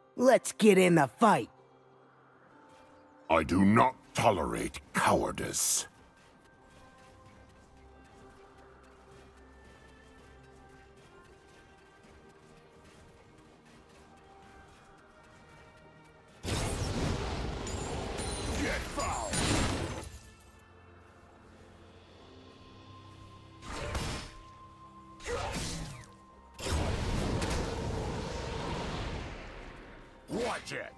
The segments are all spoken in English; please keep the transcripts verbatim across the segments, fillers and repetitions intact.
Let's get in the fight. I do not tolerate cowardice. Get foul! Watch it!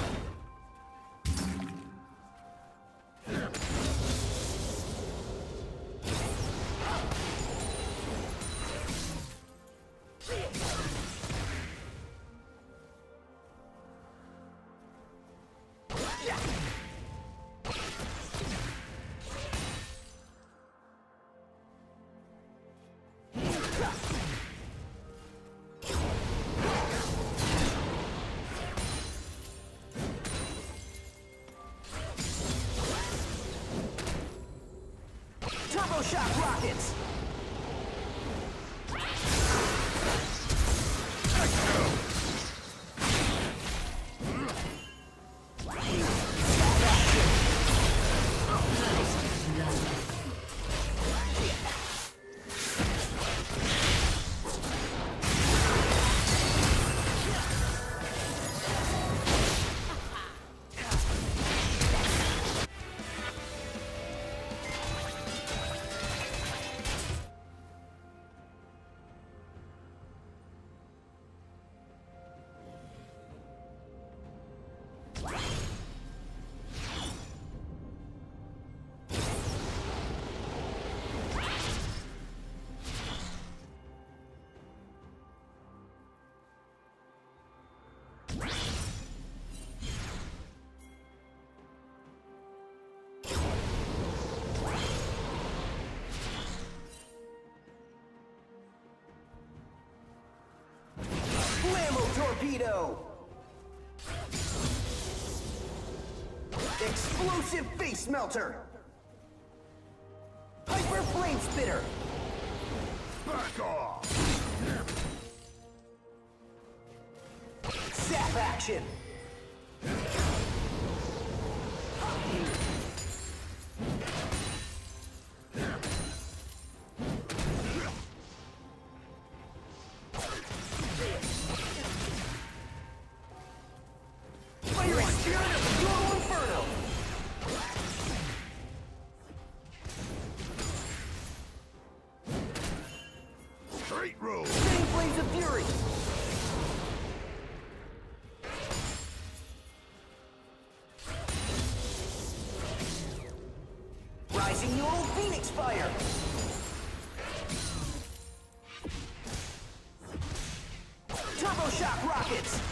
Turbo shock rockets! Torpedo! Explosive face melter! Hyper flame spitter! Back off! Zap action! Rising your old Phoenix fire! Turbo shock rockets!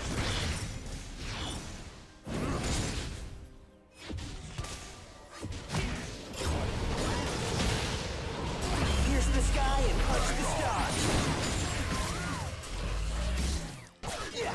Pierce the sky and punch the stars! Yeah!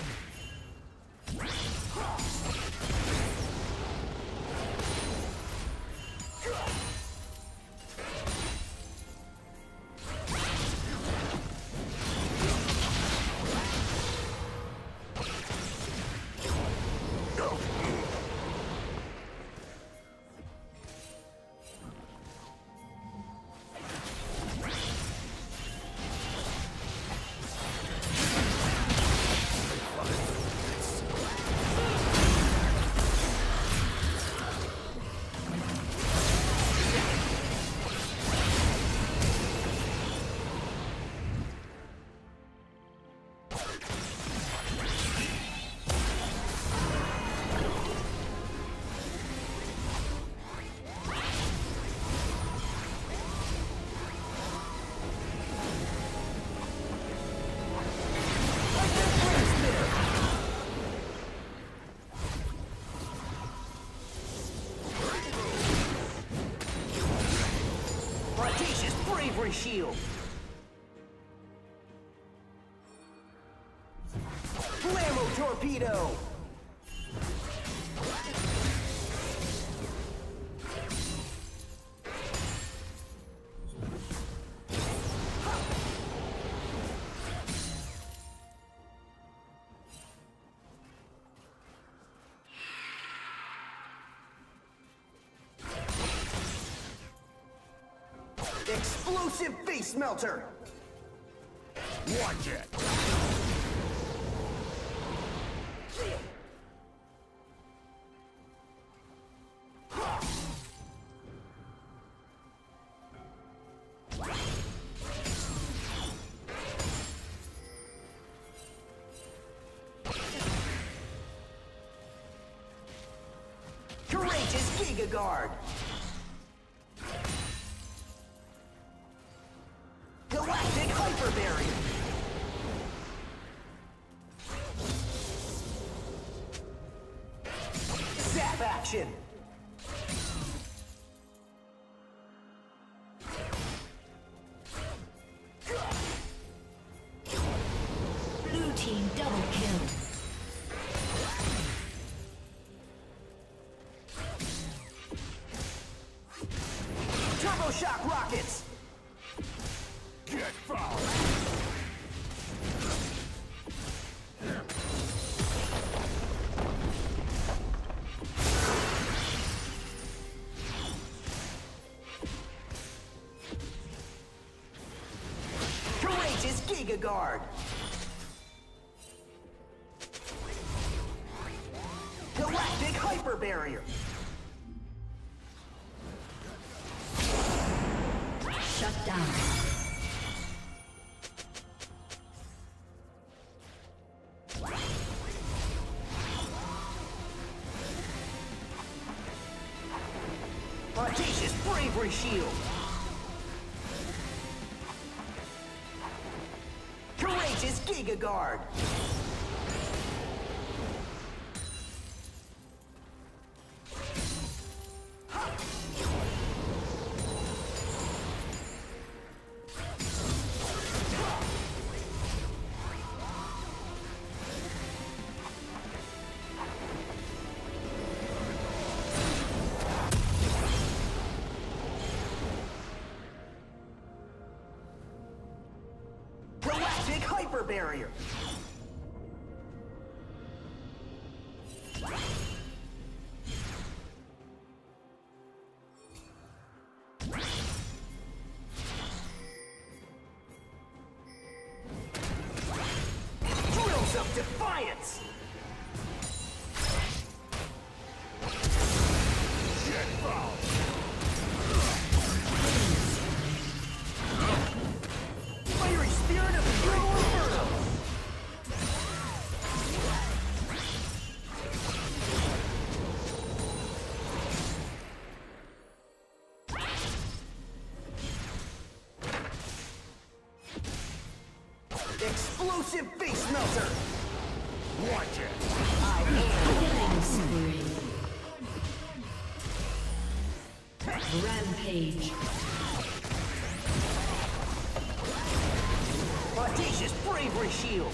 Bravery shield! Blammo torpedo! Explosive face melter! Watch it! Courageous Giga Guard! Galactic Hyper Barrier! Zap action! Blue team double kill. Turbo Shock Rockets! Get foul! Courageous Giga Guard! Galactic Hyper Barrier! Shut down. Audacious Bravery Shield! Courageous Giga Guard! Galactic Hyper Barrier! Drills of Defiance! Get foul! Fiery Spirit of Eternal Inferno! Explosive Face Melter! Watch it! I Killing spree. Rampage. am Audacious Bravery Shield!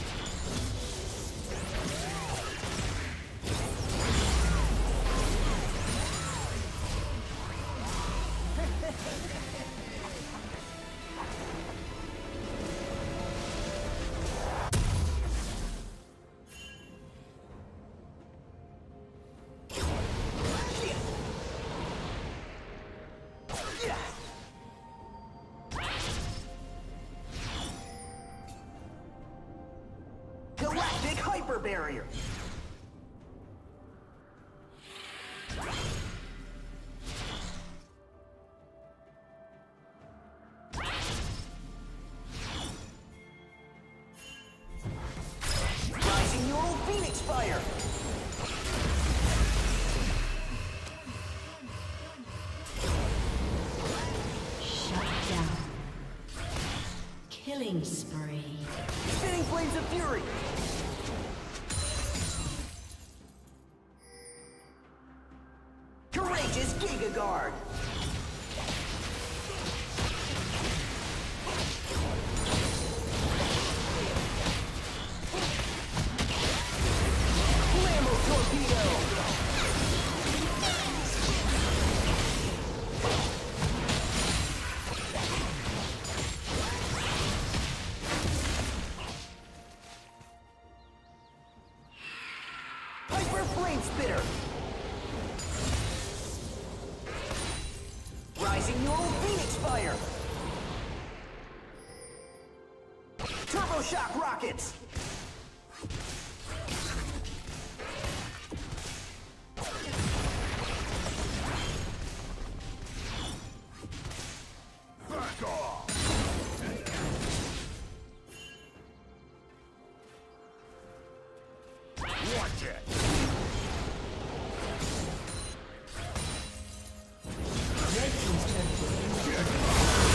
Galactic Hyper Barrier! Rising Neural Phoenix Fire! Shut down. Killing spree. Spinning Flames of Fury! Courageous Giga Guard! Flammo Torpedo! Hyper Flame Spitter! Rising Neural Phoenix Fire! Shock rockets! Back off! Watch it! Red team's turret has been destroyed.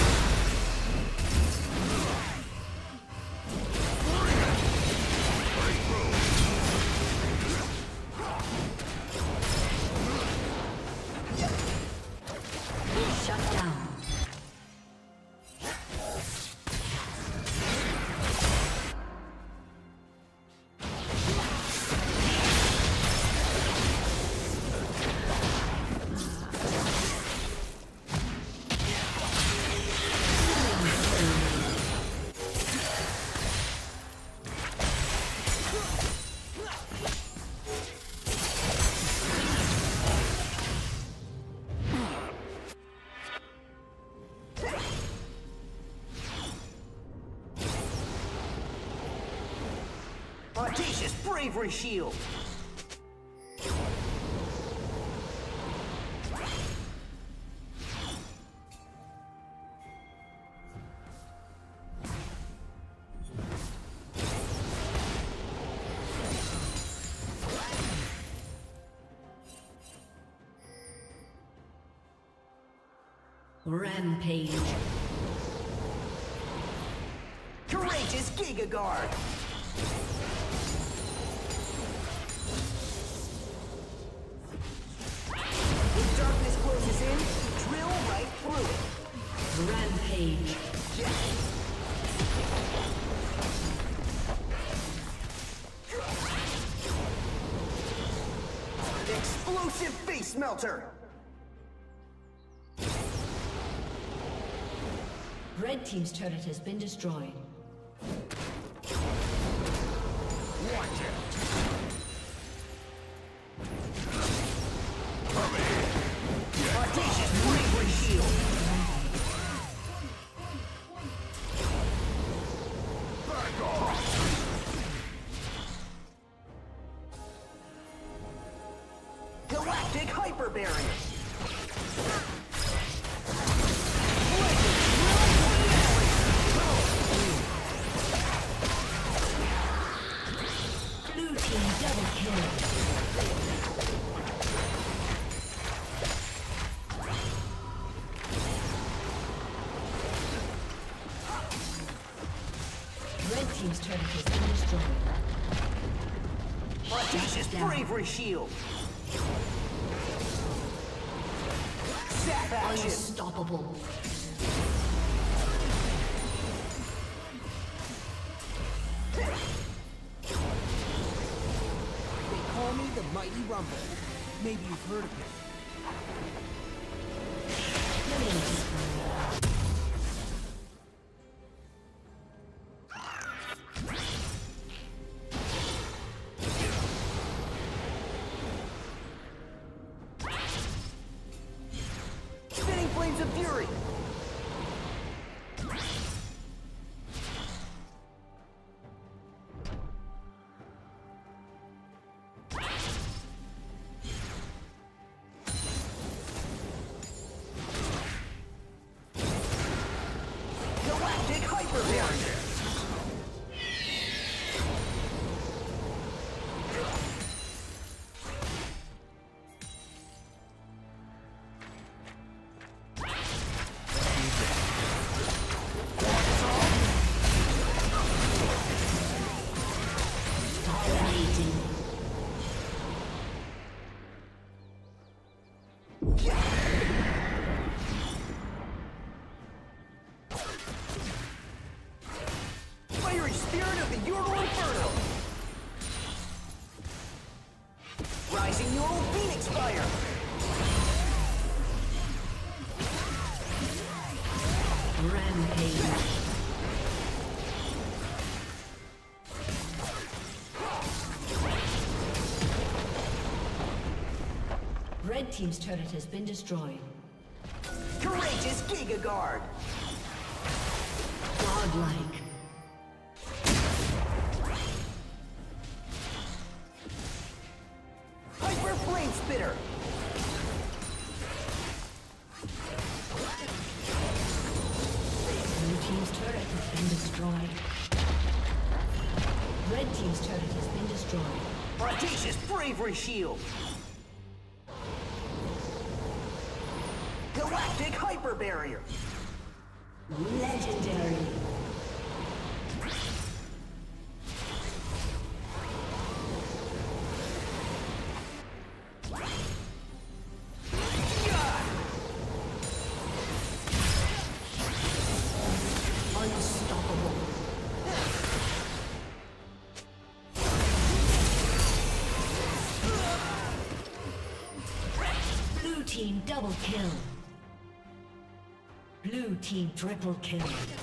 Audacious bravery shield! Rampage. Courageous Giga Guard! When darkness closes in, drill right through it. Rampage. Explosive face melter! Red team's turret has been destroyed. Watch it! Audacious bravery shield! Back off! Galactic hyper barrier! Blue team double kill. Red team's turret has been destroyed. Audacious down. bravery shield! Zap action! Unstoppable. They call me the Mighty Rumble. Maybe you've heard of him. Spinning flames of fury! Galactic hyper barrier! Dominating. Fiery spirit of the Ural Inferno! Rising Ural Phoenix Fire! Rampage. Red team's turret has been destroyed. Courageous Giga Guard! Godlike. spitter. Blue team's turret has been destroyed. Red team's turret has been destroyed. Audacious bravery shield. Galactic hyper barrier. Legendary. Team double kill. Blue team triple kill.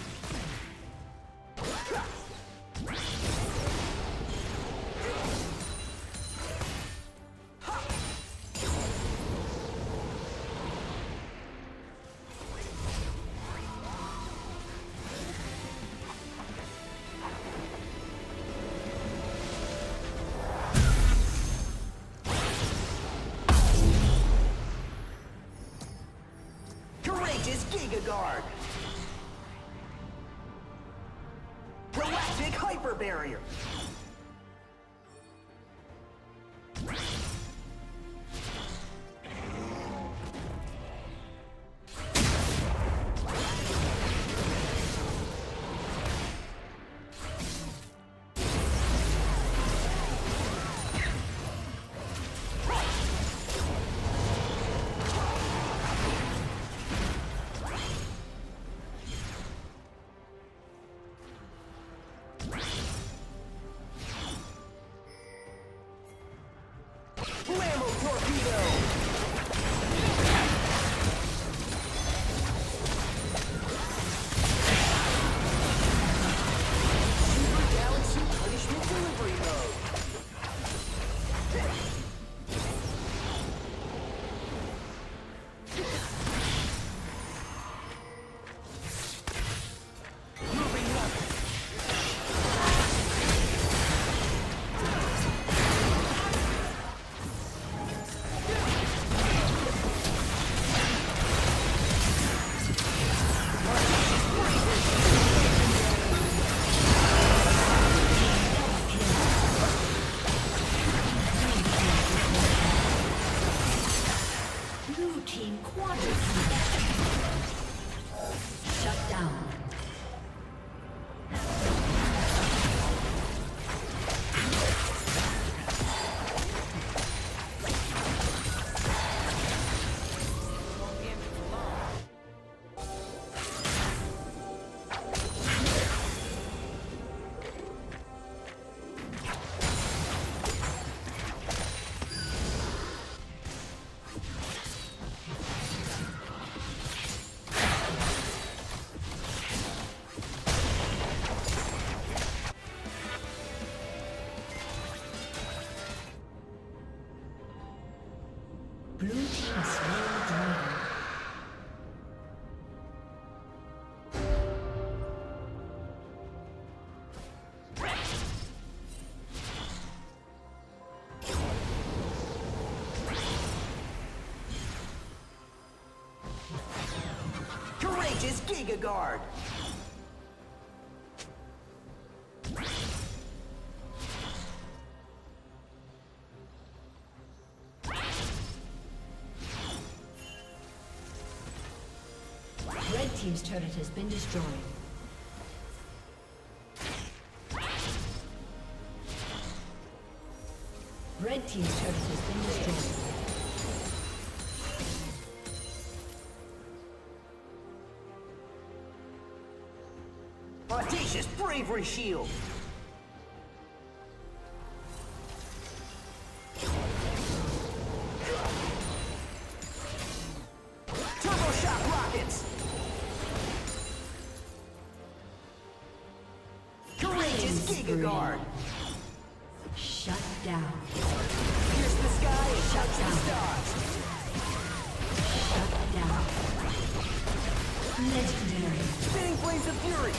Giga Guard. Galactic hyper barrier. Blue team slain dragon. Courageous Giga Guard. Red team's turret has been destroyed. Red team's turret has been destroyed. Audacious bravery shield. Turbo shock rockets. Courageous Giga Guard. Shut down. Pierce the sky and touch the stars. Shut down. Legendary. Spinning flames of fury.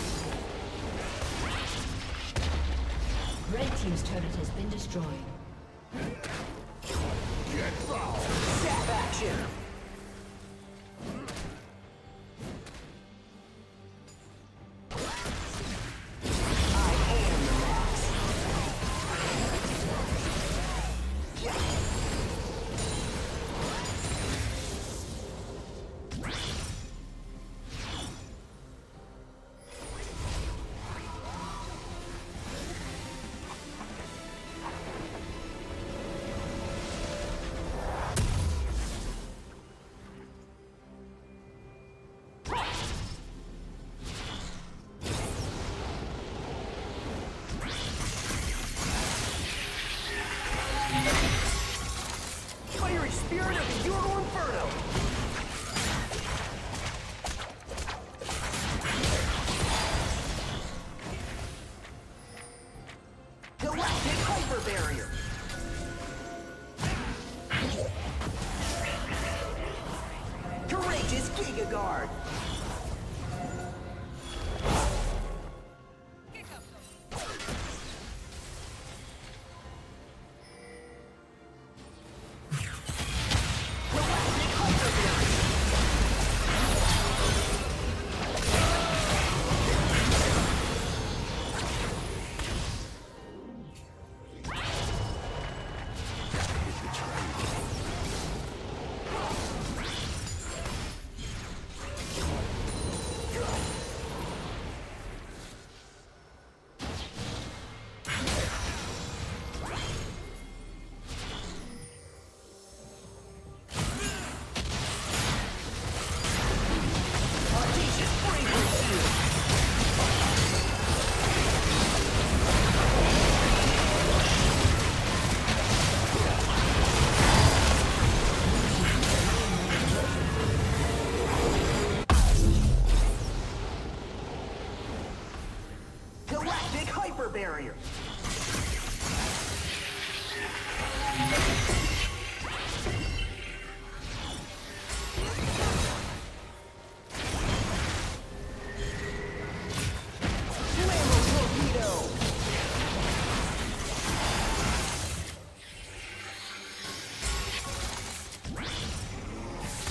Red team's turret has been destroyed. Get fouled! Destruction! Guard. Barrier.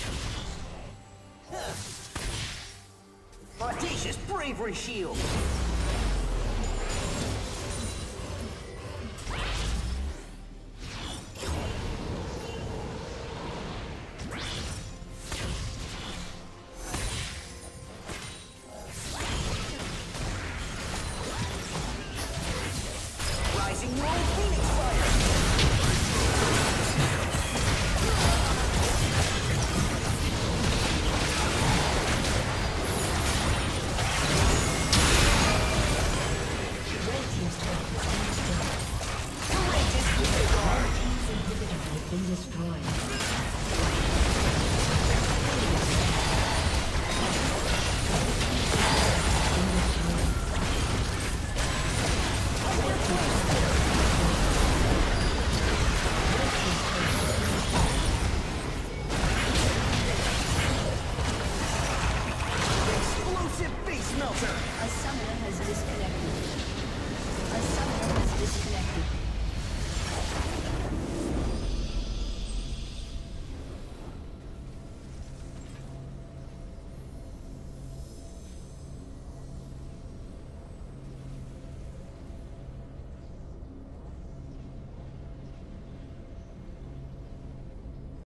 Audacious bravery shield.